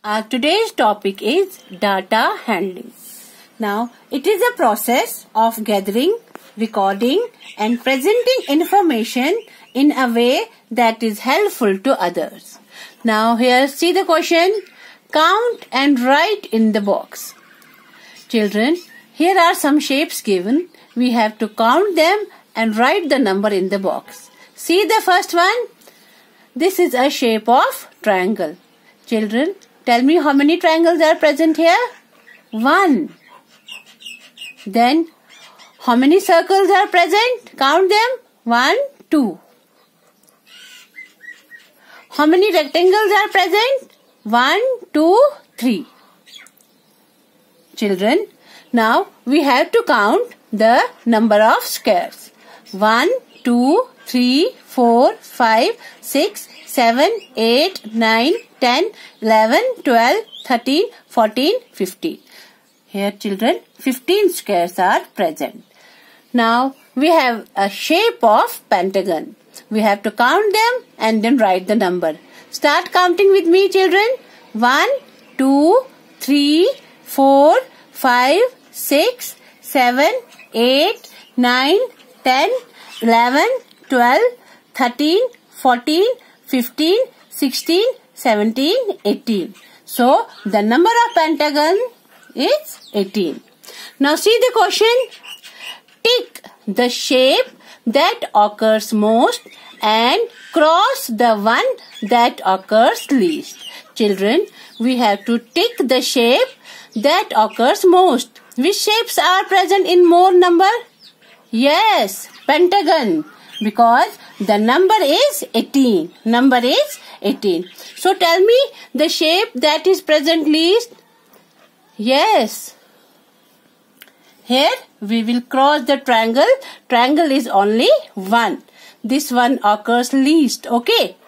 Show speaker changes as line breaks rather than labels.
Today's topic is data handling. Now, it is a process of gathering, recording and presenting information in a way that is helpful to others. Now, here see the question. Count and write in the box. Children, here are some shapes given. We have to count them and write the number in the box. See the first one. This is a shape of triangle. Children, tell me how many triangles are present here? 1. Then, how many circles are present? Count them. 1, 2. How many rectangles are present? 1, 2, 3. Children, now we have to count the number of squares. 1, 2, 3, 4, 5, 6, 7, 8, 9, 10, 11, 12, 13, 14, 15. Here children, 15 squares are present. Now we have a shape of pentagon. We have to count them and then write the number. Start counting with me children. 1, 2, 3, 4, 5, 6, 7, 8, 9, 10, 11, 12, 13, 14, 15, 16, 17, 18. So, the number of pentagon is 18. Now, see the question. Tick the shape that occurs most and cross the one that occurs least. Children, we have to tick the shape that occurs most. Which shapes are present in more number? Yes, pentagon. Because the number is 18. Number is 18. So tell me the shape that is present least. Yes. Here we will cross the triangle. Triangle is only 1. This one occurs least. Okay.